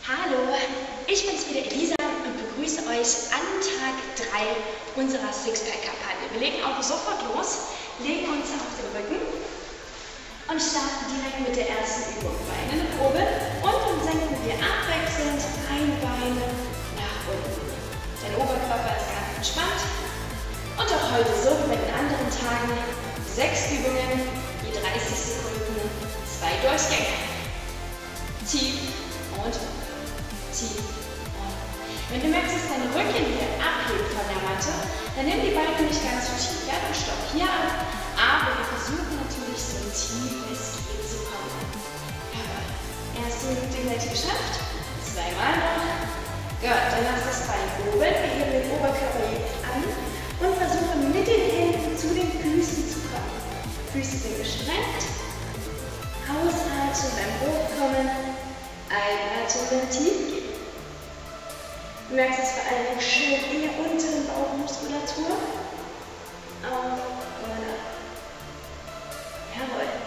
Hallo, ich bin's wieder Elisa und begrüße euch an Tag 3 unserer Sixpack-Kampagne. Wir legen auch sofort los, legen uns auf den Rücken und starten direkt mit der ersten Übung. Beine nach oben und dann senken wir abwechselnd ein Bein nach unten. Dein Oberkörper ist ganz entspannt und auch heute so wie bei den anderen Tagen 6 Übungen, je 30 Sekunden, 2 Durchgänge. Tief und tief und. Wenn du merkst, dass dein Rücken hier abhebt von der Matte, dann nimm die Beine nicht ganz so tief. Ja, dann stopp hier ab. Aber wir versuchen natürlich so tief es geht zu kommen. Jawohl. Erste Minute gleich geschafft. Zweimal noch. Gut, dann lass das Bein oben. Wir heben den Oberkörper jetzt an und versuchen mit den Händen zu den Füßen zu kommen. Füße sind gestreckt. Ausatmen beim Hochkommen. Einatmen beim Tiefgehen. Du merkst es vor allem schön in der unteren Bauchmuskulatur. Auf und ab. Jawohl.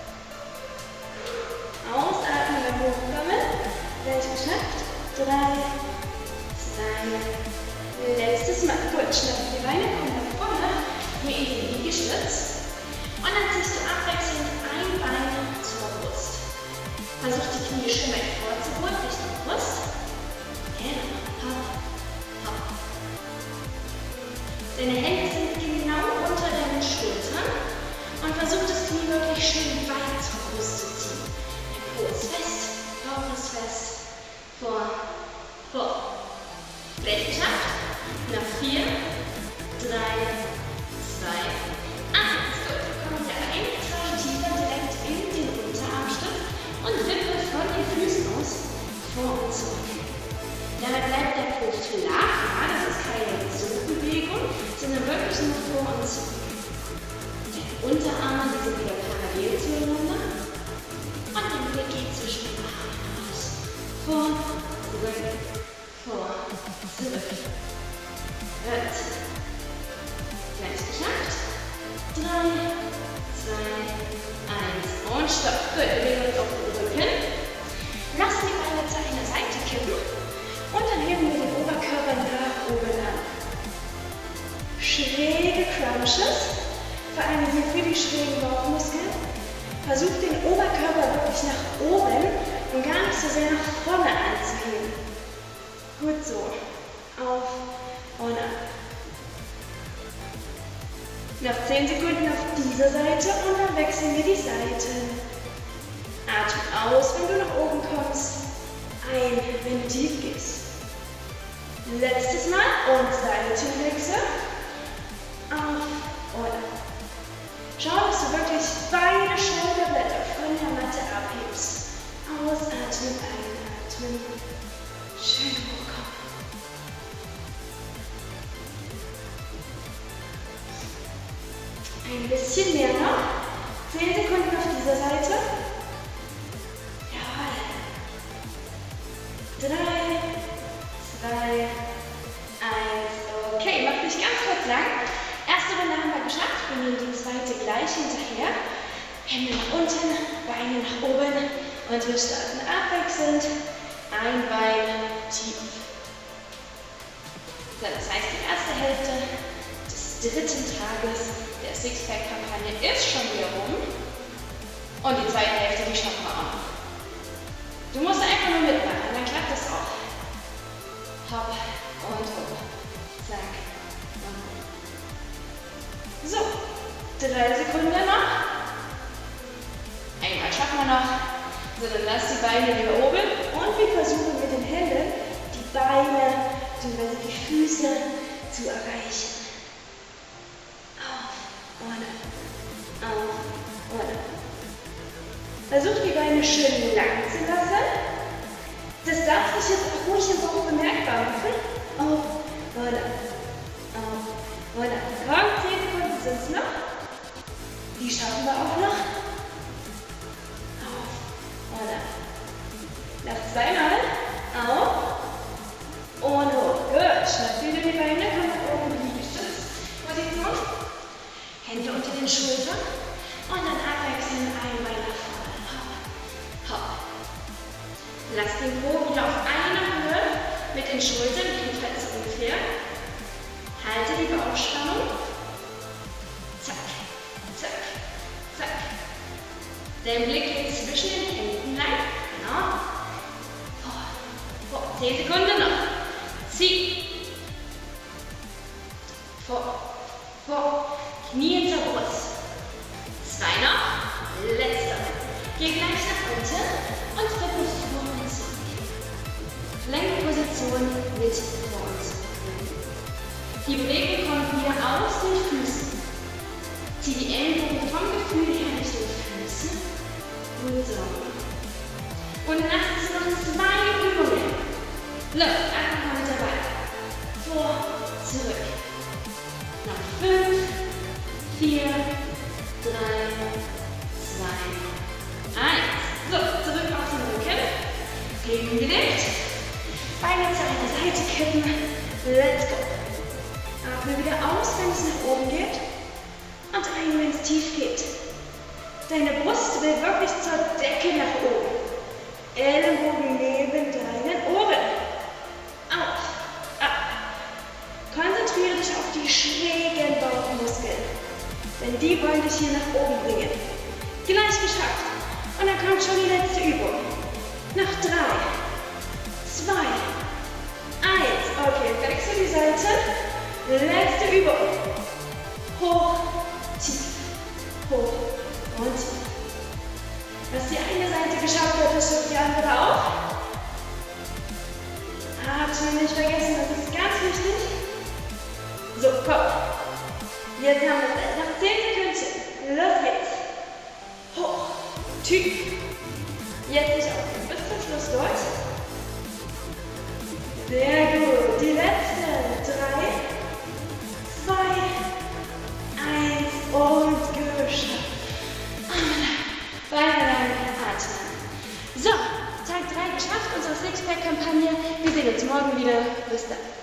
Ausatmen beim Hochkommen. Gleich geschafft. 3, 2, letztes Mal. Gut, schnappen die Beine, kommen nach vorne. Hier in den Liegestütz. Und dann ziehst du abwechselnd ein Bein zur Brust. Versuch die Knie schön weit vorzubringen, Richtung Brust. Genau. Hopp, hopp. Deine Hände sind genau unter deinen Schultern. Und versuch das Knie wirklich schön weit zur Brust zu ziehen. Dein Po ist fest, Bauch ist fest. Vor, vor. Gleich geschafft. Noch 4, 3, 2, 1. Gut, kommt wieder ein. Tasche tiefer direkt in den Unterarmstütz. Und wippe von den Füßen aus vor und zurück. Damit bleibt der Po flach. Ja, das ist keine Zugbewegung, sondern wirklich nur vor und zurück. Die Unterarme, die sind wieder parallel zueinander. Und der Blick geht zwischen den Armen raus. Vor, zurück, vor, zurück. Gut. Gleich geschafft. 3, 2, 1 und stopp. Gut, wir legen uns auf den Rücken. Lassen die Beine zu einer Seite kippen. Und dann heben wir den Oberkörper nach oben an. Schräge Crunches. Vor allem hier für die schrägen Bauchmuskeln. Versuch den Oberkörper wirklich nach oben und gar nicht so sehr nach vorne anzuheben. Gut so. Auf und ab. Noch 10 Sekunden auf dieser Seite und dann wechseln wir die Seiten. Atme aus, wenn du nach oben kommst. Ein, wenn du tief gehst. Letztes Mal und Seitenwechsel. Auf und ab. Schau, dass du wirklich beide Schulterblätter von der Matte abhebst. Ausatmen, einatmen. Schön hochkommen. Ein bisschen mehr noch. 10 Sekunden auf dieser Seite. Jawohl. 3, 2, 1. Okay, mach dich ganz kurz lang. Erste Runde haben wir geschafft. Wir nehmen die zweite gleich hinterher. Hände nach unten, Beine nach oben. Und wir starten abwechselnd. Ein Bein tief. So, das heißt, die erste Hälfte des 3. Tages der Sixpack-Kampagne ist schon wieder rum. Und die zweite Hälfte, die schaffen wir auch noch. Du musst einfach nur mitmachen, dann klappt das auch. Hopp und hopp. Zack. Und so, 3 Sekunden noch. Einmal schaffen wir noch. So, dann lass die Beine wieder oben und wir versuchen mit den Händen die Beine bzw. die Füße zu erreichen. Auf und ab. Auf und ab. Versuch die Beine schön lang zu lassen. Das darf sich jetzt auch ruhig im Bauch bemerkbar machen. Auf und ab. Auf und ab. Komm, 10 Sekunden sind es noch. Die schaffen wir auch noch. Und ab. Noch zweimal. Auf. Und hoch. Gut. Schnapp wieder die Beine. Komm nach oben in die Liegestützposition. Hände unter den Schultern. Und dann abwechselnd ein Bein nach vorne. Hopp. Hopp. Lass den Po wieder auf einer Höhe mit den Schultern, ebenfalls ungefähr. Halte die Bauchspannung. Zack, zack, zack. Dein Blick geht zwischen den Händen lang. Genau. Vor. 10 Sekunden noch. Zieh. Vor. Knie zur Brust. 2 noch. Letzter. Geh gleich nach unten und Rhythmus vor und zurück. Lenkposition mit vor und zurück. Die Bewegung kommt wieder aus den Füßen. Zieh die Ellenbogen vom Gefühl her Richtung Füße. Gut so. Und lass es noch 2 Übungen. Läuft einfach mal mit dabei. Vor, zurück. Noch 5, 4, 3, 2, 1. So, zurück auf den Rücken. Gegengewicht. Beine zu einer Seite kippen. Let's go. Atme wieder aus, wenn es nach oben geht. Und ein, wenn es tief geht. Deine Brust will wirklich zur Decke nach oben. Ellenbogen neben deinen Ohren. Auf, ab. Konzentriere dich auf die schrägen Bauchmuskeln. Denn die wollen dich hier nach oben bringen. Gleich geschafft. Und dann kommt schon die letzte Übung. Noch 3, 2, 1. Okay, wechsel die Seite. Letzte Übung. Hoch, tief, hoch und tief. Was die eine Seite geschafft hat, das schafft die andere auch. Atmen nicht vergessen, das ist ganz wichtig. So, komm. Jetzt haben wir es. Noch 10 Sekunden. Los geht's. Hoch, tief. Jetzt nicht aufgeben. Bis zum Schluss durch. Sehr gut. Die letzten 3, 2, 1 und geschafft. Beine lang atmen. So, Tag 3 geschafft, unsere Sixpack-Kampagne. Wir sehen uns morgen wieder. Bis dann.